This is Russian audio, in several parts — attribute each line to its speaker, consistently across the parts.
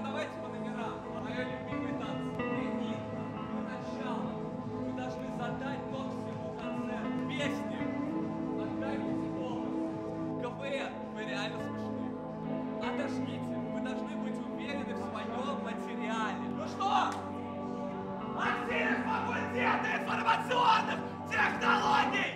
Speaker 1: давайте по номерам. Мои любимые танцы. Ритм, начало. Вы должны задать тон всему концерту. Песни. Отдайте голос. КВН. Вы реально смешные. Отожгите. Вы должны быть уверены в своем материале. Ну что? Максим, факультета информационных технологий!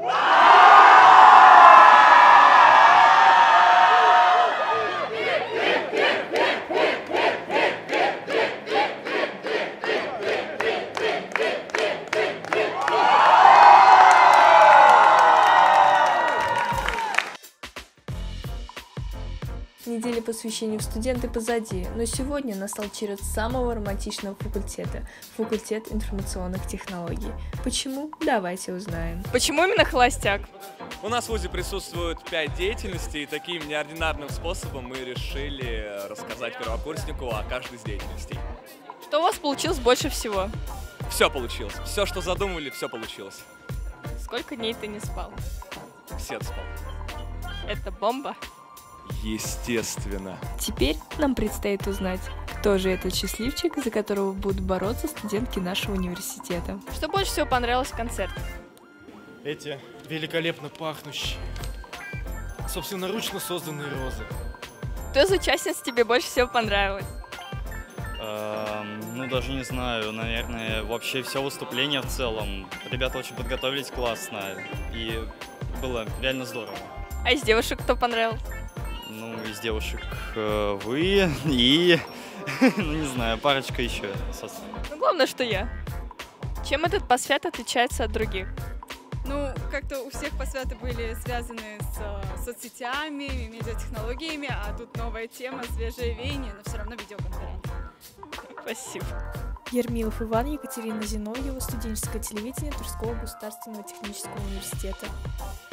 Speaker 2: Неделя посвящению студенты позади, но сегодня настал черед самого романтичного факультета – факультет информационных технологий. Почему? Давайте узнаем.
Speaker 3: Почему именно холостяк?
Speaker 4: У нас в ВУЗе присутствует 5 деятельностей, и таким неординарным способом мы решили рассказать первокурснику о каждой из деятельностей.
Speaker 3: Что у вас получилось больше всего?
Speaker 4: Все получилось. Все, что задумывали, все получилось.
Speaker 3: Сколько дней ты не спал?
Speaker 4: Все спал.
Speaker 3: Это бомба?
Speaker 4: Естественно.
Speaker 2: Теперь нам предстоит узнать, кто же этот счастливчик, за которого будут бороться студентки нашего университета.
Speaker 3: Что больше всего понравилось в концерте?
Speaker 5: Эти великолепно пахнущие, собственноручно созданные розы.
Speaker 3: Кто из участниц тебе больше всего понравилось?
Speaker 6: Ну, даже не знаю, наверное, вообще все выступление в целом. Ребята очень подготовились классно, и было реально здорово.
Speaker 3: А из девушек кто понравился?
Speaker 6: Ну, из девушек вы и, ну, не знаю, парочка еще.
Speaker 3: Ну, главное, что я. Чем этот посвят отличается от других?
Speaker 7: Ну, как-то у всех посвяты были связаны с соцсетями, медиатехнологиями, а тут новая тема, свежее веяние, но все равно видеоконференция.
Speaker 3: Спасибо.
Speaker 2: Ермилов Иван, Екатерина Зиновьева, студенческое телевидение Тверского государственного технического университета.